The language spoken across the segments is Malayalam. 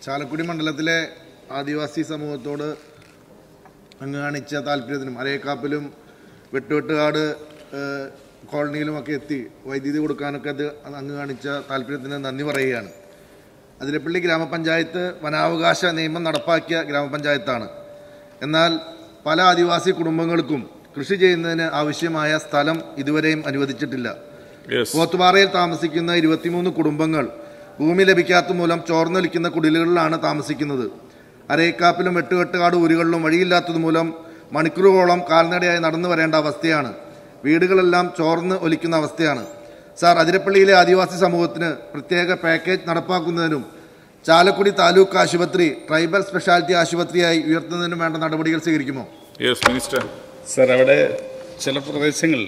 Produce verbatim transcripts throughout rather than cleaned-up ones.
ചാലക്കുടി മണ്ഡലത്തിലെ ആദിവാസി സമൂഹത്തോട് അങ്ങ് കാണിച്ച താല്പര്യത്തിനും അരേക്കാപ്പിലും വെട്ടുവെട്ടുകാട് കോളനിയിലുമൊക്കെ എത്തി വൈദ്യുതി കൊടുക്കാനൊക്കെ അത് അങ്ങ് കാണിച്ച താല്പര്യത്തിന് നന്ദി പറയുകയാണ്. അതിരപ്പള്ളി ഗ്രാമപഞ്ചായത്ത് വനാവകാശ നിയമം നടപ്പാക്കിയ ഗ്രാമപഞ്ചായത്താണ്. എന്നാൽ പല ആദിവാസി കുടുംബങ്ങൾക്കും കൃഷി ചെയ്യുന്നതിന് ആവശ്യമായ സ്ഥലം ഇതുവരെയും അനുവദിച്ചിട്ടില്ല. പോത്തുപാറയിൽ താമസിക്കുന്ന ഇരുപത്തിമൂന്ന് കുടുംബങ്ങൾ ഭൂമി ലഭിക്കാത്ത മൂലം ചോർന്നൊലിക്കുന്ന കുടിലുകളിലാണ് താമസിക്കുന്നത്. അരേക്കാപ്പിലും വെട്ടുകെട്ടുകാട് ഊരുകളിലും വഴിയില്ലാത്തത് മൂലം മണിക്കൂറുകളോളം കാൽനടയായി നടന്നു വരേണ്ട അവസ്ഥയാണ്. വീടുകളെല്ലാം ചോർന്ന് ഒലിക്കുന്ന അവസ്ഥയാണ്. സാർ, അതിരപ്പള്ളിയിലെ ആദിവാസി സമൂഹത്തിന് പ്രത്യേക പാക്കേജ് നടപ്പാക്കുന്നതിനും ചാലക്കുടി താലൂക്ക് ആശുപത്രി ട്രൈബൽ സ്പെഷ്യാലിറ്റി ആശുപത്രിയായി ഉയർത്തുന്നതിനും വേണ്ട നടപടികൾ സ്വീകരിക്കുമോ? Yes minister. സാർ, അവിടെ ചില പ്രദേശങ്ങൾ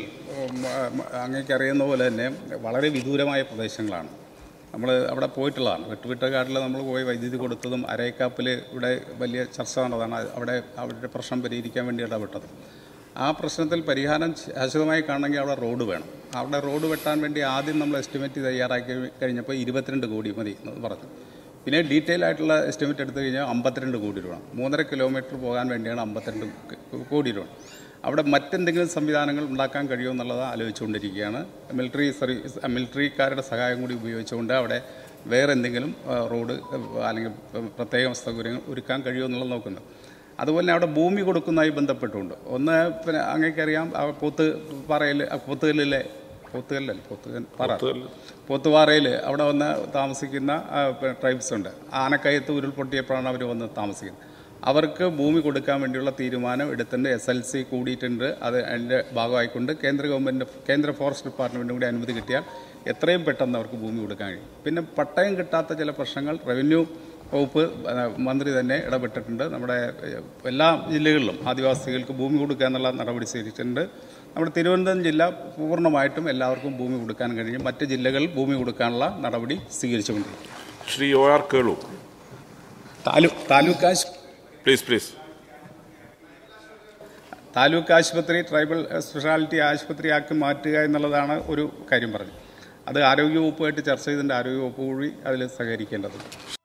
അങ്ങേക്ക് അറിയുന്ന പോലെ തന്നെ വളരെ വിദൂരമായ പ്രദേശങ്ങളാണ്. നമ്മൾ അവിടെ പോയിട്ടുള്ളതാണ്. വെട്ടുവെട്ടുകാട്ടിൽ നമ്മൾ പോയി വൈദ്യുതി കൊടുത്തതും അരേക്കാപ്പിൽ ഇവിടെ വലിയ ചർച്ച നടന്നതാണ്. അവിടെ അവരുടെ പ്രശ്നം പരിഹരിക്കാൻ വേണ്ടി ഇടപെട്ടത്. ആ പ്രശ്നത്തിൽ പരിഹാരം ശാശ്വതമായി കാണണമെങ്കിൽ അവിടെ റോഡ് വേണം. അവിടെ റോഡ് വെട്ടാൻ വേണ്ടി ആദ്യം നമ്മൾ എസ്റ്റിമേറ്റ് തയ്യാറാക്കി കഴിഞ്ഞപ്പോൾ ഇരുപത്തിരണ്ട് കോടി മതി എന്ന് പറഞ്ഞു. പിന്നെ ഡീറ്റെയിൽ ആയിട്ടുള്ള എസ്റ്റിമേറ്റ് എടുത്തു കഴിഞ്ഞാൽ അമ്പത്തിരണ്ട് കോടി രൂപ. മൂന്നര കിലോമീറ്റർ പോകാൻ വേണ്ടിയാണ് അമ്പത്തിരണ്ട് കോടി രൂപ. അവിടെ മറ്റെന്തെങ്കിലും സംവിധാനങ്ങൾ ഉണ്ടാക്കാൻ കഴിയുമോ എന്നുള്ളത് ആലോചിച്ചുകൊണ്ടിരിക്കുകയാണ്. മിലിറ്ററി സർവീസ് മിലിറ്ററിക്കാരുടെ സഹായം കൂടി ഉപയോഗിച്ചുകൊണ്ട് അവിടെ വേറെ എന്തെങ്കിലും റോഡ് അല്ലെങ്കിൽ പ്രത്യേക സൗകര്യങ്ങൾ ഒരുക്കാൻ കഴിയുമോ എന്നുള്ളത് നോക്കുന്നത്. അതുപോലെ അവിടെ ഭൂമി കൊടുക്കുന്നതായി ബന്ധപ്പെട്ടുകൊണ്ട് ഒന്ന് പിന്നെ അങ്ങേക്കറിയാം, പോത്ത് പാറയിൽ പോത്തുകല്ലിലെ പോത്തുകല്ലല്ല പോത്തുകൽ പാറ പോത്തുപാറയിൽ അവിടെ വന്ന് താമസിക്കുന്ന ട്രൈബ്സ് ഉണ്ട്. ആനക്കയത്ത് ഉരുൾപൊട്ടിയപ്പോഴാണ് അവർ വന്ന് താമസിക്കുന്നത്. അവർക്ക് ഭൂമി കൊടുക്കാൻ വേണ്ടിയുള്ള തീരുമാനം എടുത്തിട്ടുണ്ട്. എസ് എൽ സി കൂടിയിട്ടുണ്ട്. അത് അതിൻ്റെ ഭാഗമായിക്കൊണ്ട് കേന്ദ്ര ഗവൺമെൻറ് കേന്ദ്ര ഫോറസ്റ്റ് ഡിപ്പാർട്ട്മെൻറ്റും കൂടി അനുമതി കിട്ടിയാൽ എത്രയും പെട്ടെന്ന് അവർക്ക് ഭൂമി കൊടുക്കാൻ കഴിയും. പിന്നെ പട്ടയം കിട്ടാത്ത ചില പ്രശ്നങ്ങൾ റവന്യൂ വകുപ്പ് മന്ത്രി തന്നെ ഇടപെട്ടിട്ടുണ്ട്. നമ്മുടെ എല്ലാ ജില്ലകളിലും ആദിവാസികൾക്ക് ഭൂമി കൊടുക്കുക എന്നുള്ള നടപടി സ്വീകരിച്ചിട്ടുണ്ട്. നമ്മുടെ തിരുവനന്തപുരം ജില്ല പൂർണ്ണമായിട്ടും എല്ലാവർക്കും ഭൂമി കൊടുക്കാൻ കഴിയും. മറ്റ് ജില്ലകളിൽ ഭൂമി കൊടുക്കാനുള്ള നടപടി സ്വീകരിച്ചുകൊണ്ടിരിക്കും. ശ്രീ ഒ ആർ കേളു, താലൂക്ക് താലൂക്ക് ആശുപത്രി പ്ലീസ് പ്ലീസ് താലൂക്ക് ആശുപത്രി ട്രൈബൽ സ്പെഷ്യാലിറ്റി ആശുപത്രിയാക്കി മാറ്റുക എന്നുള്ളതാണ് ഒരു കാര്യം പറഞ്ഞത്. അത് ആരോഗ്യവകുപ്പുമായിട്ട് ചർച്ച ചെയ്തിട്ടുണ്ട്. ആരോഗ്യവകുപ്പ് കൂടി അതിൽ സഹകരിക്കേണ്ടതുണ്ട്.